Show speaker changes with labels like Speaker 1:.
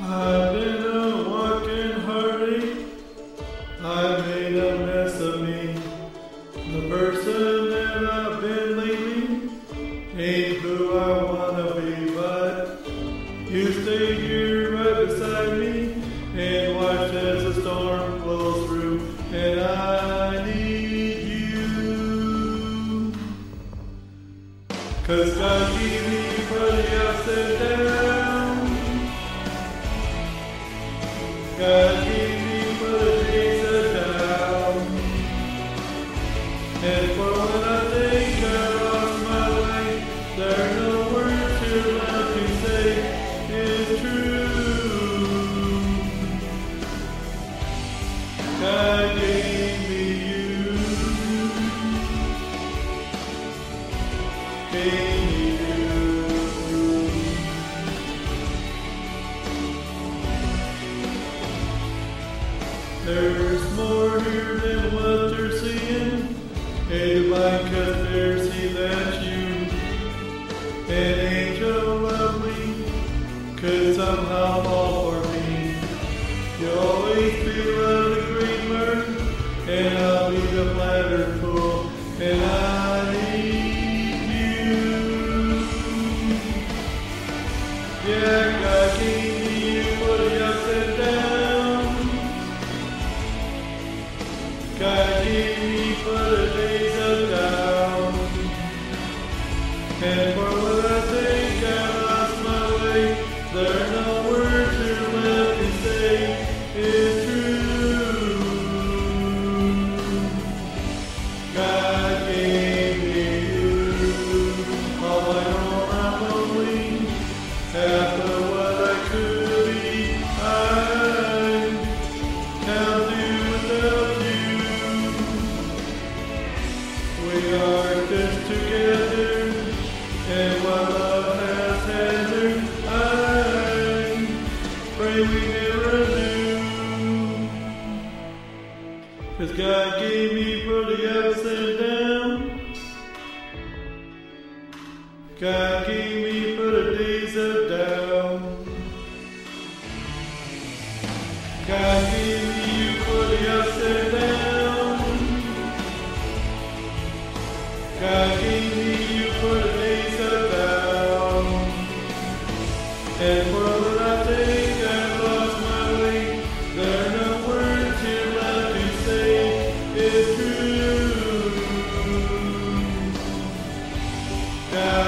Speaker 1: I've been a walking heartache. I made a mess of me. The person that I've been lately ain't who I wanna be, but you stay here right beside me and watch as the storm blows through, and I need you. 'Cause God gave me for the ups and downs. God gave me for the days of down. And for when I think I lost my way, there are no words too loud to say is true. God gave me you. Gave me you. There's more here than what you're seeing. A divine conspiracy that you, an angel lovely, could somehow fall for me. You'll always be the great mirth, and I'll be the flattered fool, and I need you. Yeah, God gave me you for the ups and downs. God gave me for the days of down. And for when I think I lost my way, there are no words too left to say is true. God gave me you. All I know I'm lonely. After what I could be, I can't do without you. We are just together, and what love has handed, I pray we never do. 'Cause God gave me for the ups and downs. God gave me for the days of down. God gave me you for the ups and downs. God gave me you for the days of down. And for when I think I've lost my way, there are no words here left to say is true. God